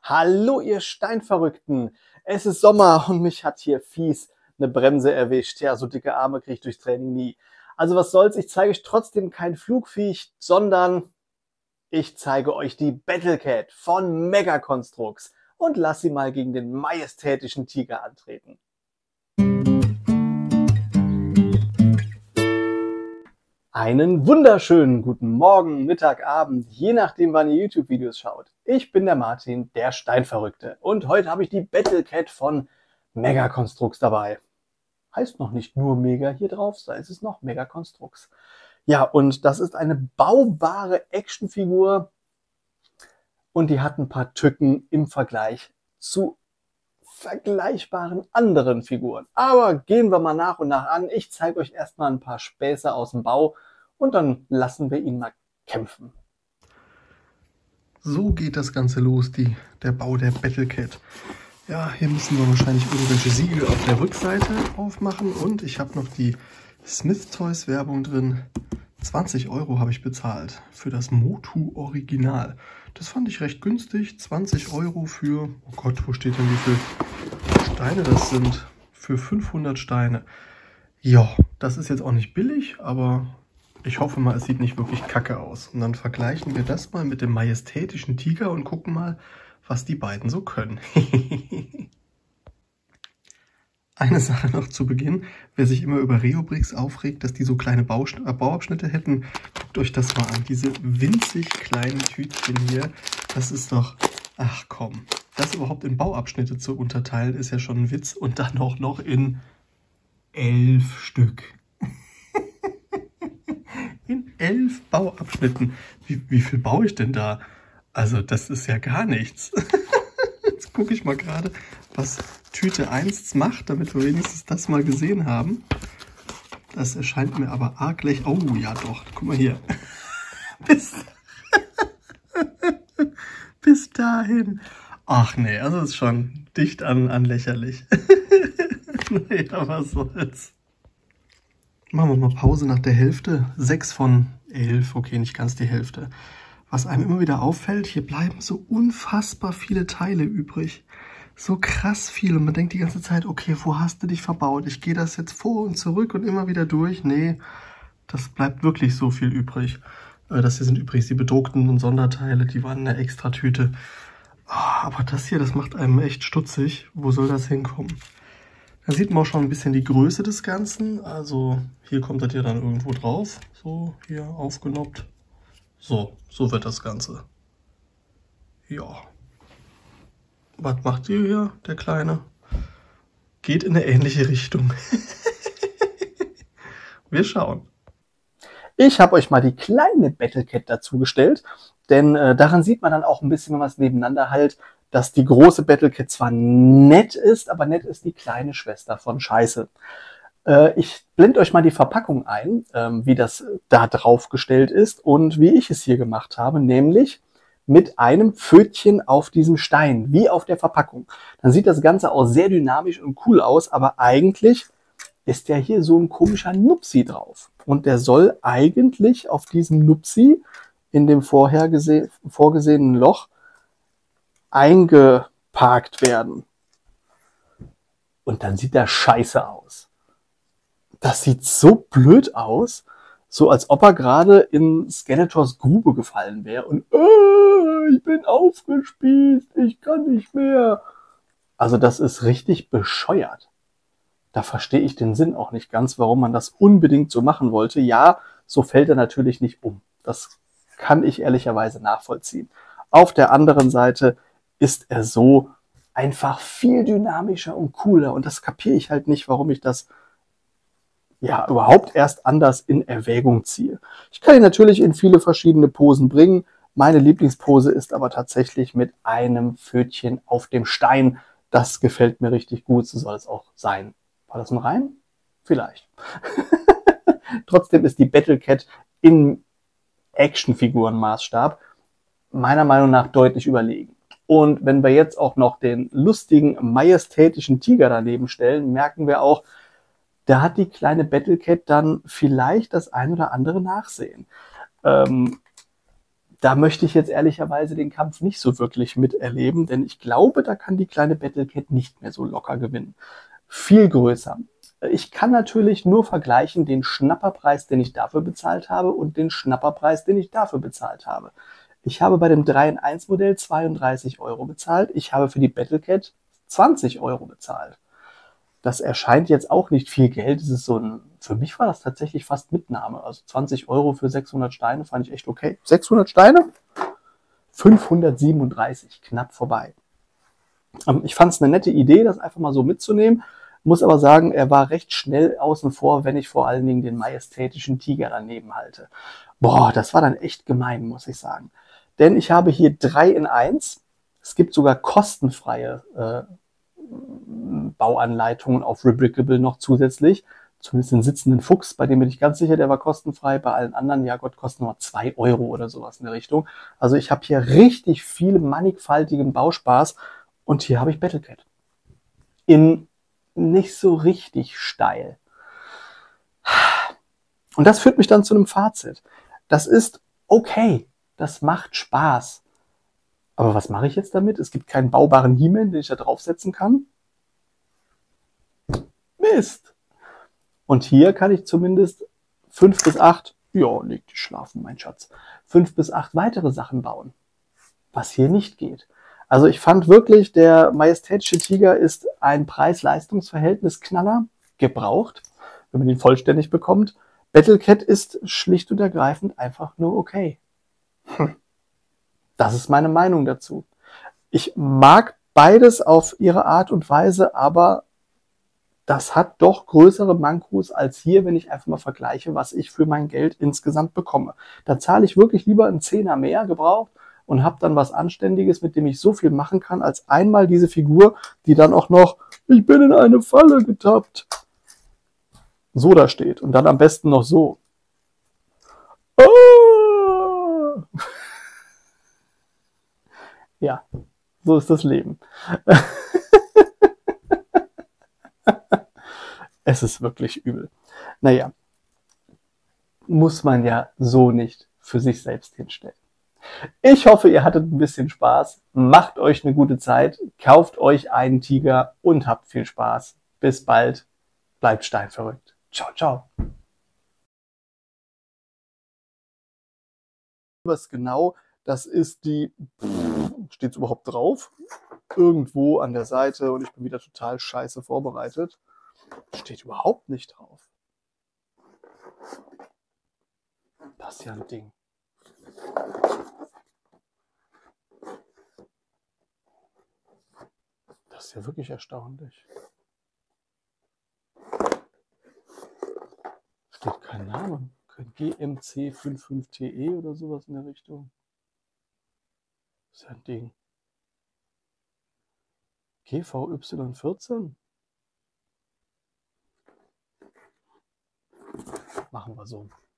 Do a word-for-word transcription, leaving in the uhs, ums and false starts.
Hallo ihr Steinverrückten, es ist Sommer und mich hat hier fies eine Bremse erwischt. Ja, so dicke Arme kriege ich durchs Training nie. Also was soll's, ich zeige euch trotzdem kein Flugviech, sondern ich zeige euch die Battlecat von Mega Construx und lass sie mal gegen den majestätischen Tiger antreten. Einen wunderschönen guten Morgen, Mittag, Abend, je nachdem wann ihr YouTube-Videos schaut. Ich bin der Martin, der Steinverrückte, und heute habe ich die Battlecat von Mega Construx dabei. Heißt noch nicht nur Mega hier drauf, sei es ist noch Mega Construx. Ja, und das ist eine baubare Actionfigur und die hat ein paar Tücken im Vergleich zu vergleichbaren anderen Figuren. Aber gehen wir mal nach und nach an. Ich zeige euch erstmal ein paar Späße aus dem Bau und dann lassen wir ihn mal kämpfen. So geht das Ganze los, die, der Bau der Battlecat. Ja, hier müssen wir wahrscheinlich irgendwelche Siegel auf der Rückseite aufmachen und ich habe noch die Smith Toys Werbung drin. zwanzig Euro habe ich bezahlt für das Motu Original. Das fand ich recht günstig. zwanzig Euro für, oh Gott, wo steht denn wie viele Steine das sind? Für fünfhundert Steine. Ja, das ist jetzt auch nicht billig, aber ich hoffe mal, es sieht nicht wirklich kacke aus. Und dann vergleichen wir das mal mit dem majestätischen Tiger und gucken mal, was die beiden so können. Eine Sache noch zu Beginn, wer sich immer über Reobrix aufregt, dass die so kleine Bausch- äh, Bauabschnitte hätten, guckt euch das mal an. Diese winzig kleinen Tütchen hier, das ist doch, ach komm, das überhaupt in Bauabschnitte zu unterteilen, ist ja schon ein Witz. Und dann auch noch in elf Stück. In elf Bauabschnitten. Wie, wie viel baue ich denn da? Also das ist ja gar nichts. Jetzt gucke ich mal gerade, was Tüte eins macht, damit wir wenigstens das mal gesehen haben. Das erscheint mir aber arg lächerlich. Oh ja doch, guck mal hier. Bis, bis dahin. Ach nee, also ist schon dicht an, an lächerlich. Naja, was soll's. Machen wir mal Pause nach der Hälfte. sechs von elf, okay, nicht ganz die Hälfte. Was einem immer wieder auffällt, hier bleiben so unfassbar viele Teile übrig. So krass viel. Und man denkt die ganze Zeit, okay, wo hast du dich verbaut? Ich gehe das jetzt vor und zurück und immer wieder durch. Nee, das bleibt wirklich so viel übrig. Das hier sind übrigens die bedruckten Sonderteile, die waren in der Extratüte. Aber das hier, das macht einem echt stutzig. Wo soll das hinkommen? Da sieht man auch schon ein bisschen die Größe des Ganzen. Also hier kommt das hier dann irgendwo drauf. So, hier aufgenoppt. So, so wird das Ganze. Ja. Was macht ihr hier, der Kleine? Geht in eine ähnliche Richtung. Wir schauen. Ich habe euch mal die kleine Battlecat dazu gestellt, denn äh, daran sieht man dann auch ein bisschen, wenn man es nebeneinander hält, dass die große Battlecat zwar nett ist, aber nett ist die kleine Schwester von Scheiße. Äh, ich blende euch mal die Verpackung ein, ähm, wie das da drauf gestellt ist und wie ich es hier gemacht habe, nämlich mit einem Pfötchen auf diesem Stein, wie auf der Verpackung. Dann sieht das Ganze auch sehr dynamisch und cool aus, aber eigentlich ist ja hier so ein komischer Nupsi drauf. Und der soll eigentlich auf diesem Nupsi in dem vorher vorgesehenen Loch eingeparkt werden. Und dann sieht der scheiße aus. Das sieht so blöd aus, so als ob er gerade in Skeletors Grube gefallen wäre und äh, ich bin aufgespießt, ich kann nicht mehr. Also das ist richtig bescheuert. Da verstehe ich den Sinn auch nicht ganz, warum man das unbedingt so machen wollte. Ja, so fällt er natürlich nicht um. Das kann ich ehrlicherweise nachvollziehen. Auf der anderen Seite ist er so einfach viel dynamischer und cooler. Und das kapiere ich halt nicht, warum ich das ja überhaupt erst anders in Erwägung ziehe. Ich kann ihn natürlich in viele verschiedene Posen bringen. Meine Lieblingspose ist aber tatsächlich mit einem Pfötchen auf dem Stein. Das gefällt mir richtig gut, so soll es auch sein. War das ein Reim? Vielleicht. Trotzdem ist die Battlecat in Actionfigurenmaßstab meiner Meinung nach deutlich überlegen. Und wenn wir jetzt auch noch den lustigen, majestätischen Tiger daneben stellen, merken wir auch, da hat die kleine Battlecat dann vielleicht das ein oder andere Nachsehen. Ähm, da möchte ich jetzt ehrlicherweise den Kampf nicht so wirklich miterleben, denn ich glaube, da kann die kleine Battlecat nicht mehr so locker gewinnen. Viel größer. Ich kann natürlich nur vergleichen den Schnapperpreis, den ich dafür bezahlt habe und den Schnapperpreis, den ich dafür bezahlt habe. Ich habe bei dem drei in eins Modell zweiunddreißig Euro bezahlt. Ich habe für die Battlecat zwanzig Euro bezahlt. Das erscheint jetzt auch nicht viel Geld. Das ist so ein, für mich war das tatsächlich fast Mitnahme. Also zwanzig Euro für sechshundert Steine fand ich echt okay. sechshundert Steine? fünfhundertsiebenunddreißig, knapp vorbei. Ich fand es eine nette Idee, das einfach mal so mitzunehmen. Muss aber sagen, er war recht schnell außen vor, wenn ich vor allen Dingen den majestätischen Tiger daneben halte. Boah, das war dann echt gemein, muss ich sagen. Denn ich habe hier drei in eins. Es gibt sogar kostenfreie äh, Bauanleitungen auf Rebrickable noch zusätzlich. Zumindest den sitzenden Fuchs, bei dem bin ich ganz sicher, der war kostenfrei. Bei allen anderen, ja Gott, kosten nur zwei Euro oder sowas in der Richtung. Also ich habe hier richtig viel mannigfaltigen Bauspaß. Und hier habe ich Battlecat. In nicht so richtig steil. Und das führt mich dann zu einem Fazit. Das ist okay. Das macht Spaß. Aber was mache ich jetzt damit? Es gibt keinen baubaren He-Man, den ich da draufsetzen kann. Mist. Und hier kann ich zumindest fünf bis acht, ja, leg dich schlafen, mein Schatz, fünf bis acht weitere Sachen bauen. Was hier nicht geht. Also ich fand wirklich, der majestätische Tiger ist ein Preis-Leistungs-Verhältnis-Knaller, gebraucht, wenn man ihn vollständig bekommt. Battlecat ist schlicht und ergreifend einfach nur okay. Hm. Das ist meine Meinung dazu. Ich mag beides auf ihre Art und Weise, aber das hat doch größere Mankos als hier, wenn ich einfach mal vergleiche, was ich für mein Geld insgesamt bekomme. Da zahle ich wirklich lieber einen Zehner mehr gebraucht und habe dann was Anständiges, mit dem ich so viel machen kann, als einmal diese Figur, die dann auch noch, ich bin in eine Falle getappt, so da steht. Und dann am besten noch so. Oh! Ja, so ist das Leben. Es ist wirklich übel. Naja, muss man ja so nicht für sich selbst hinstellen. Ich hoffe, ihr hattet ein bisschen Spaß. Macht euch eine gute Zeit. Kauft euch einen Tiger und habt viel Spaß. Bis bald. Bleibt steinverrückt. Ciao, ciao. Was genau, das ist die, steht es überhaupt drauf? Irgendwo an der Seite und ich bin wieder total scheiße vorbereitet. Steht überhaupt nicht drauf. Das ist ja ein Ding. Das ist ja wirklich erstaunlich. Steht kein Name. G M C fünfundfünfzig T E oder sowas in der Richtung. Das ist ja ein Ding. G V Y vierzehn? Machen wir so.